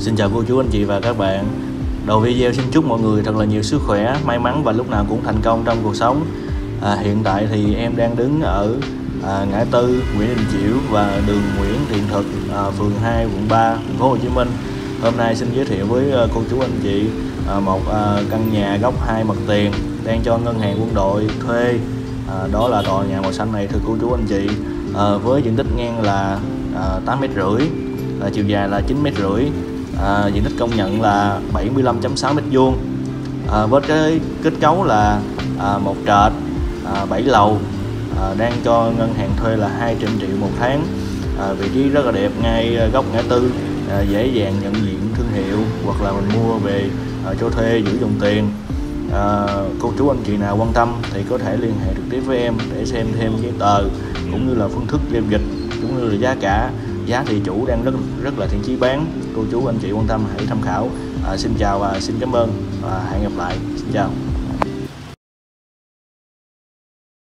Xin chào cô chú anh chị và các bạn. Đầu video xin chúc mọi người thật là nhiều sức khỏe, may mắn và lúc nào cũng thành công trong cuộc sống. Hiện tại thì em đang đứng ở ngã tư Nguyễn Đình Chiểu và đường Nguyễn Thiện Thực, phường 2, quận 3, thành phố Hồ Chí Minh. Hôm nay xin giới thiệu với cô chú anh chị một căn nhà góc 2 mặt tiền đang cho ngân hàng Quân đội thuê. Đó là tòa nhà màu xanh này thưa cô chú anh chị, với diện tích ngang là 8,5 m, chiều dài là 9,5 m, diện tích công nhận là 75,6 m², với cái kết cấu là một trệt 7 lầu, đang cho ngân hàng thuê là 200 triệu một tháng. Vị trí rất là đẹp ngay góc ngã tư, dễ dàng nhận diện thương hiệu hoặc là mình mua về cho thuê giữ dòng tiền. Cô chú anh chị nào quan tâm thì có thể liên hệ trực tiếp với em để xem thêm giấy tờ cũng như là phương thức giao dịch cũng như là giá cả. Giá thì chủ đang rất là thiện chí bán, cô chú anh chị quan tâm hãy tham khảo. Xin chào và xin cảm ơn và hẹn gặp lại. Xin chào.